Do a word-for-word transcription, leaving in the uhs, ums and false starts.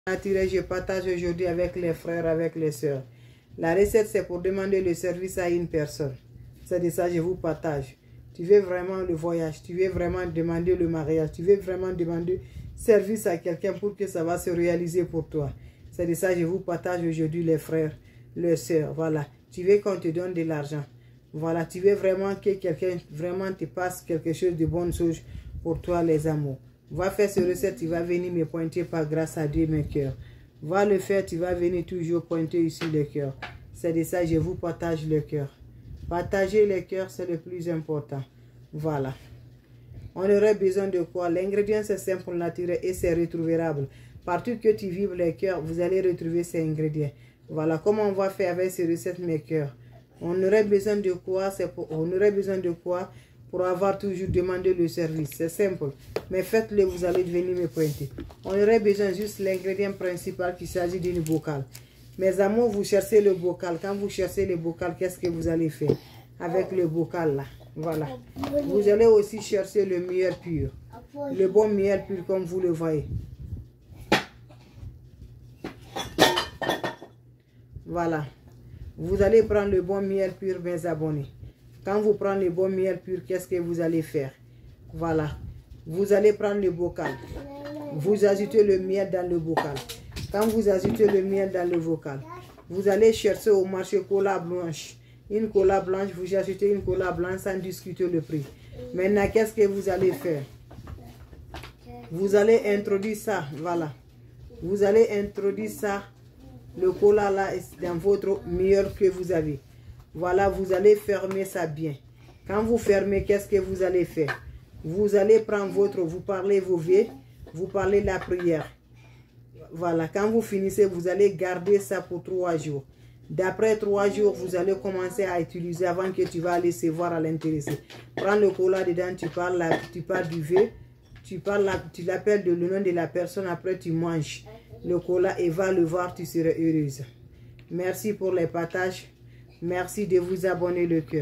Je partage aujourd'hui avec les frères, avec les sœurs. La recette, c'est pour demander le service à une personne. C'est de ça que je vous partage. Tu veux vraiment le voyage, tu veux vraiment demander le mariage, tu veux vraiment demander service à quelqu'un pour que ça va se réaliser pour toi. C'est de ça que je vous partage aujourd'hui les frères, les sœurs. Voilà. Tu veux qu'on te donne de l'argent. Voilà. Tu veux vraiment que quelqu'un vraiment te passe quelque chose de bonne chose pour toi les amours. Va faire cette recette, tu vas venir me pointer par grâce à Dieu mes cœurs. Va le faire, tu vas venir toujours pointer ici le cœur. C'est de ça que je vous partage le cœur. Partager le cœur, c'est le plus important. Voilà. On aurait besoin de quoi? L'ingrédient, c'est simple, naturel et c'est retrouvable. Partout que tu vives le cœur, vous allez retrouver ces ingrédients. Voilà comment on va faire avec ces recettes mes cœurs. On aurait besoin de quoi? Pour, on aurait besoin de quoi pour avoir toujours demandé le service? C'est simple. Mais faites-le, vous allez venir me pointer. On aurait besoin juste l'ingrédient principal qui s'agit d'une bocal. Mes amours, vous cherchez le bocal. Quand vous cherchez le bocal, qu'est-ce que vous allez faire avec le bocal là? Voilà. Vous allez aussi chercher le miel pur. Le bon miel pur comme vous le voyez. Voilà. Vous allez prendre le bon miel pur, mes abonnés. Quand vous prenez le bon miel pur, qu'est-ce que vous allez faire? Voilà. Vous allez prendre le bocal. Vous ajoutez le miel dans le bocal. Quand vous ajoutez le miel dans le bocal, vous allez chercher au marché cola blanche. Une cola blanche, vous achetez une cola blanche sans discuter le prix. Maintenant, qu'est-ce que vous allez faire? Vous allez introduire ça, voilà. Vous allez introduire ça, le cola là, dans votre miel que vous avez. Voilà, vous allez fermer ça bien. Quand vous fermez, qu'est-ce que vous allez faire? Vous allez prendre votre, vous parlez vos vœux, vous parlez la prière. Voilà, quand vous finissez, vous allez garder ça pour trois jours. D'après trois jours, vous allez commencer à utiliser avant que tu vas aller se voir à l'intéressé. Prends le cola dedans, tu parles, là, tu parles du vœu, tu parles, là, tu l'appelles le nom de la personne, après tu manges le cola et va le voir, tu seras heureuse. Merci pour les partages. Merci de vous abonner le cœur.